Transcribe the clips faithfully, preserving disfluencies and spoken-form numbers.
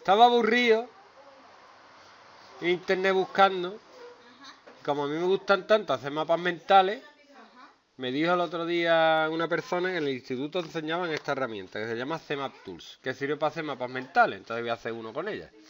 Estaba aburrido en internet buscando. Como a mí me gustan tanto hacer mapas mentales, me dijo el otro día una persona que en el instituto enseñaban esta herramienta que se llama CMap Tools, que sirve para hacer mapas mentales. Entonces voy a hacer uno con ella.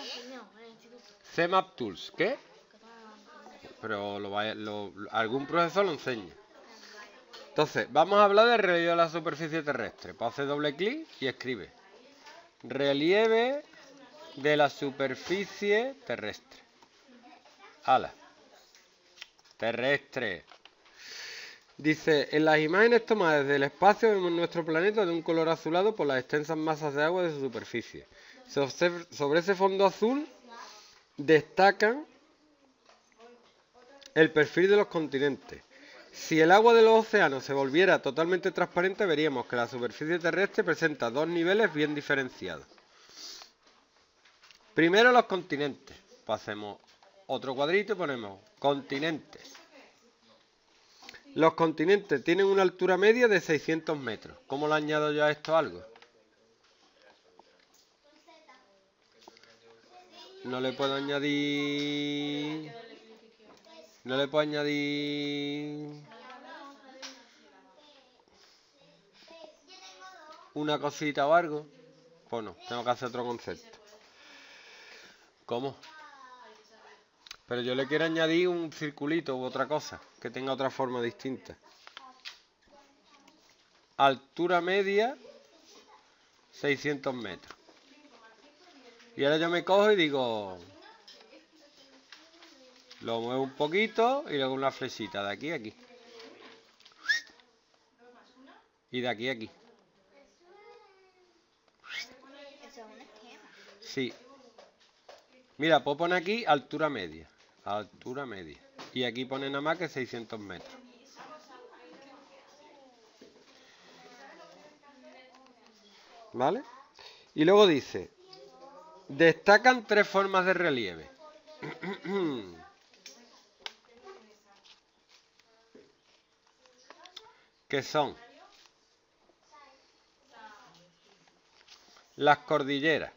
CMap Tools, ¿qué? Pero lo vaya, lo, algún profesor lo enseña. Entonces, vamos a hablar de relieve de la superficie terrestre. Pues hace doble clic y escribe relieve de la superficie terrestre. Ala. Terrestre. Dice, en las imágenes tomadas desde el espacio vemos nuestro planeta de un color azulado por las extensas masas de agua de su superficie. Sobre ese fondo azul destacan el perfil de los continentes. Si el agua de los océanos se volviera totalmente transparente, veríamos que la superficie terrestre presenta dos niveles bien diferenciados. Primero los continentes. Pues hacemos otro cuadrito y ponemos continentes. Los continentes tienen una altura media de seiscientos metros. ¿Cómo le añado yo a esto algo? No le puedo añadir... No le puedo añadir... una cosita o algo. Pues no, tengo que hacer otro concepto. ¿Cómo? Pero yo le quiero añadir un circulito u otra cosa, que tenga otra forma distinta. Altura media, seiscientos metros. Y ahora yo me cojo y digo... Lo muevo un poquito y luego una flechita de aquí a aquí. Y de aquí a aquí. Sí. Mira, puedo poner aquí altura media. Altura media. Y aquí pone nada más que seiscientos metros. ¿Vale? Y luego dice, destacan tres formas de relieve. Que son las cordilleras,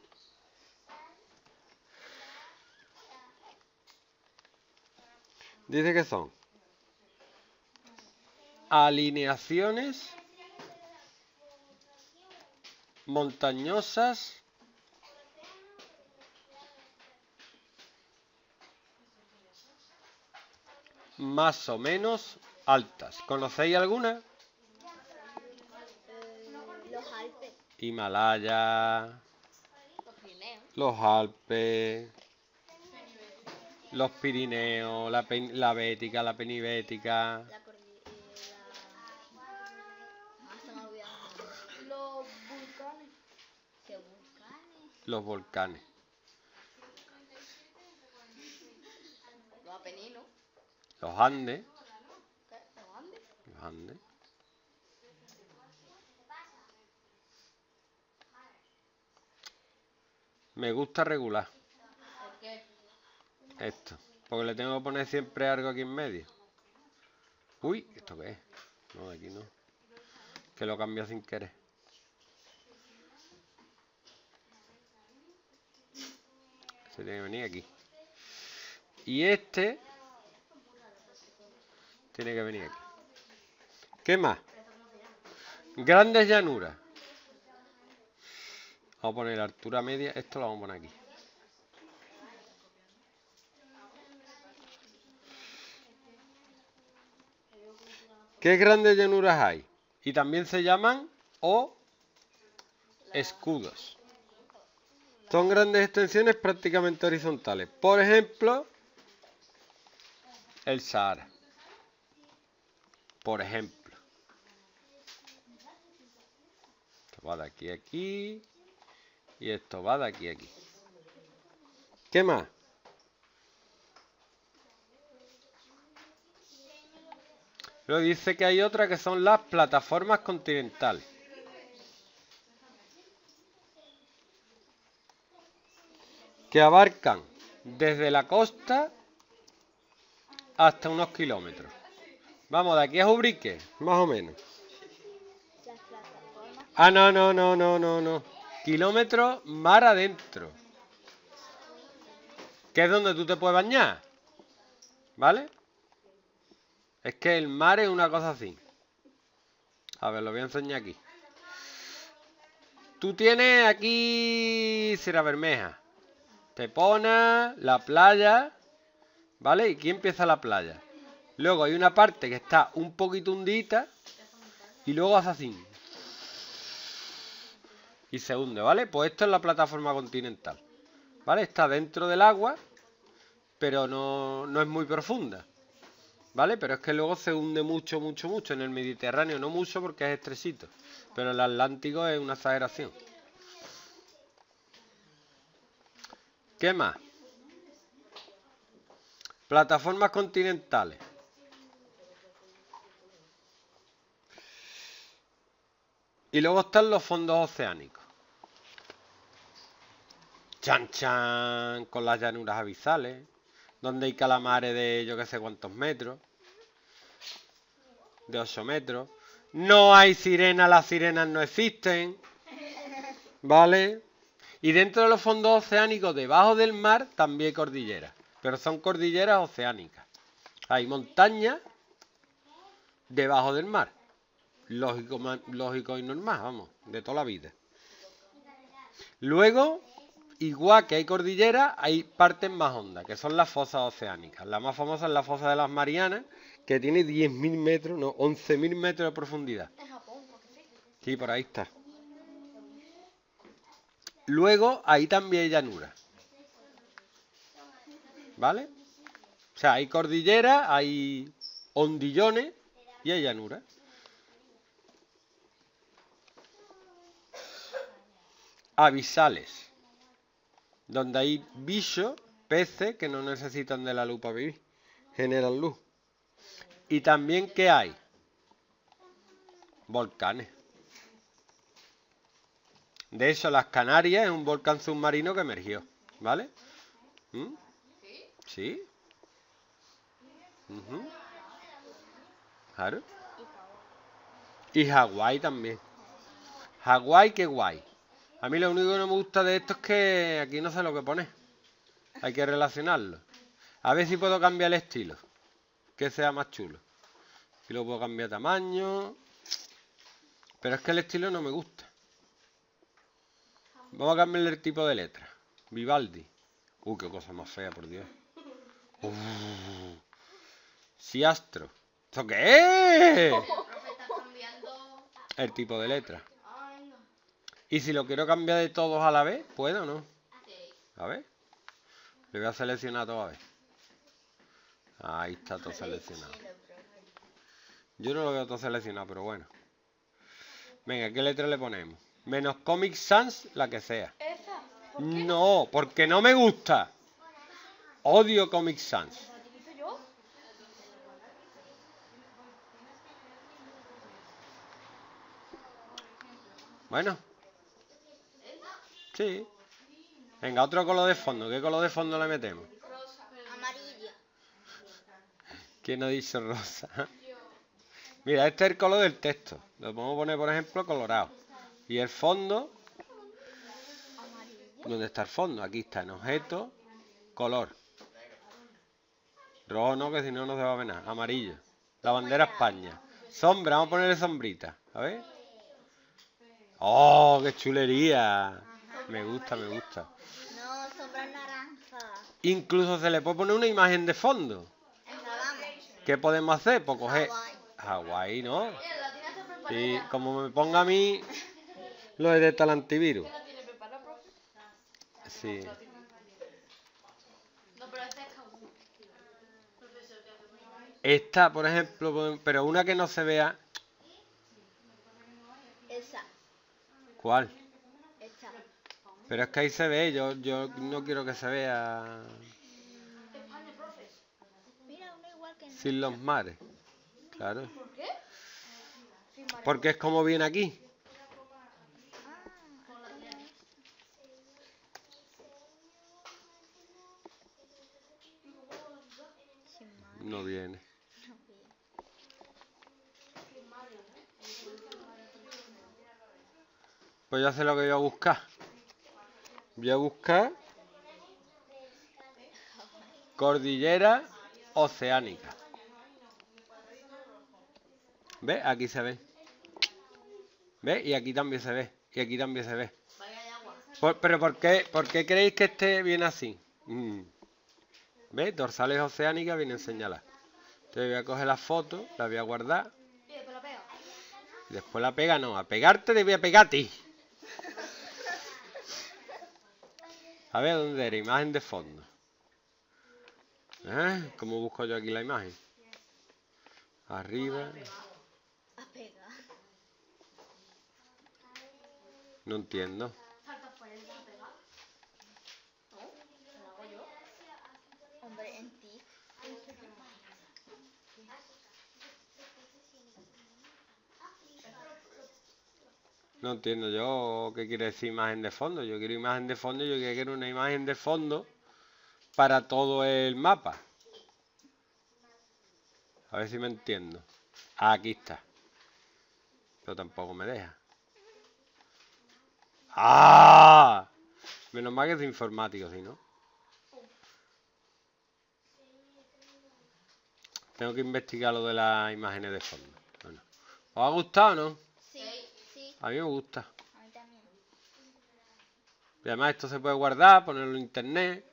dice que son alineaciones montañosas más o menos altas. ¿Conocéis alguna? Los Alpes. Himalaya, Los Pirineos. los Alpes, los Pirineos, la, la Bética, la Penibética. La cordillera. Ah, se me ha olvidado. Los volcanes. ¿Qué volcanes? Los volcanes. Los Apeninos. Los Andes. ¿Qué? ¿Los Andes? Los Andes. Me gusta regular. ¿Por qué? Esto. Porque le tengo que poner siempre algo aquí en medio. Uy, ¿esto qué es? No, aquí no. Que lo cambio sin querer. Se tiene que venir aquí. Y este tiene que venir aquí. ¿Qué más? Grandes llanuras. Vamos a poner altura media. Esto lo vamos a poner aquí. ¿Qué grandes llanuras hay? Y también se llaman o escudos. Son grandes extensiones prácticamente horizontales. Por ejemplo, el Sahara. Por ejemplo. Esto va de aquí a aquí. Y esto va de aquí a aquí. ¿Qué más? Luego dice que hay otra que son las plataformas continentales. Que abarcan desde la costa hasta unos kilómetros. Vamos, de aquí a Ubrique, más o menos. Las plataformas. Ah, no, no, no, no, no, no. Kilómetros mar adentro. que es donde tú te puedes bañar. ¿Vale? Es que el mar es una cosa así. A ver, lo voy a enseñar aquí. Tú tienes aquí Sierra Bermeja, Pepona, la playa, ¿vale? Y aquí empieza la playa. Luego hay una parte que está un poquito hundida y luego hace así. Y se hunde, ¿vale? Pues esto es la plataforma continental. ¿Vale? Está dentro del agua, pero no, no es muy profunda. ¿Vale? Pero es que luego se hunde mucho, mucho, mucho. En el Mediterráneo no mucho porque es estrechito. Pero el Atlántico es una exageración. ¿Qué más? Plataformas continentales. Y luego están los fondos oceánicos. Chan, chan, con las llanuras abisales, donde hay calamares de yo que sé cuántos metros, de ocho metros. No hay sirena, las sirenas no existen, ¿vale? Y dentro de los fondos oceánicos, debajo del mar, también hay cordilleras, pero son cordilleras oceánicas. Hay montañas debajo del mar, lógico, lógico y normal, vamos, de toda la vida. Luego, igual que hay cordilleras, hay partes más hondas, que son las fosas oceánicas. La más famosa es la fosa de las Marianas, que tiene diez mil metros, no, once mil metros de profundidad. En Japón, Sí, por ahí está. Luego, ahí también hay llanuras. ¿Vale? O sea, hay cordilleras, hay hondillones y hay llanuras. Abisales, donde hay bichos, peces que no necesitan de la luz para vivir, generan luz. Y también, ¿qué hay? Volcanes. De hecho, las Canarias es un volcán submarino que emergió, ¿vale? ¿Mm? ¿Sí? Uh-huh. Claro. Y Hawái también. Hawái, qué guay. A mí lo único que no me gusta de esto es que aquí no sé lo que pone. Hay que relacionarlo. A ver si puedo cambiar el estilo, que sea más chulo. Y lo puedo cambiar tamaño. Pero es que el estilo no me gusta. Vamos a cambiarle el tipo de letra. Vivaldi. Uh, qué cosa más fea, por Dios. Uh. Siastro. ¿Esto qué es? El tipo de letra. Y si lo quiero cambiar de todos a la vez, ¿puedo o no? A ver. Le voy a seleccionar todo a ver. Ahí está todo seleccionado. Yo no lo veo todo seleccionado, pero bueno. Venga, ¿qué letra le ponemos? Menos Comic Sans, la que sea. ¿Esa? ¿Por qué? No, porque no me gusta. Odio Comic Sans. ¿Yo? Bueno. Sí. Venga, otro color de fondo. ¿Qué color de fondo le metemos? Amarillo. ¿Quién ha dicho rosa? Mira, este es el color del texto. Lo podemos poner, por ejemplo, colorado. Y el fondo... ¿Dónde está el fondo? Aquí está, en objeto, color. Rojo no, que si no, no se va a ver nada. Amarillo. La bandera España. Sombra, vamos a ponerle sombrita. A ver. ¡Oh, qué chulería! Me gusta, me gusta. No, sombra naranja. Incluso se le puede poner una imagen de fondo. ¿Qué podemos hacer? Pues coger... Hawái, ¿no? Sí, como me ponga a mí lo de detectar el antivirus. Sí. Esta, por ejemplo, pero una que no se vea. Esa. ¿Cuál? Esta. Pero es que ahí se ve, yo, yo no quiero que se vea. Mira, una igual que Sin los mares. Claro. ¿Por qué? Porque es como viene aquí. No viene. Pues ya sé lo que voy a buscar. Voy a buscar Cordillera oceánica. ¿Ves? Aquí se ve. ¿Ves? Y aquí también se ve. Y aquí también se ve. Por, pero ¿por qué, ¿por qué creéis que este viene así? Mm. ¿Ves? Dorsales oceánicas vienen señaladas. Entonces voy a coger la foto, la voy a guardar. Y después la pega, no. A pegarte te voy a pegar a ti. A ver, ¿dónde era? Imagen de fondo. ¿Eh? ¿Cómo busco yo aquí la imagen? Arriba. No entiendo. Hombre, en ti. No entiendo yo qué quiere decir imagen de fondo. Yo quiero imagen de fondo, yo quiero una imagen de fondo para todo el mapa. A ver si me entiendo. Ah, aquí está. Pero tampoco me deja. ¡Ah! Menos mal que es informático, si no. Tengo que investigar lo de las imágenes de fondo. Bueno. ¿Os ha gustado o no? Sí, sí. A mí me gusta. A mí también. Y además esto se puede guardar, ponerlo en internet.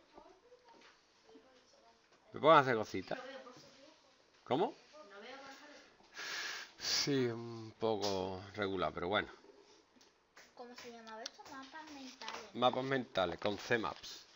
Me pueden hacer cositas. ¿Cómo? Sí, un poco regular, pero bueno. ¿Cómo se llamaba esto? Mapas mentales. Mapas mentales con C Maps.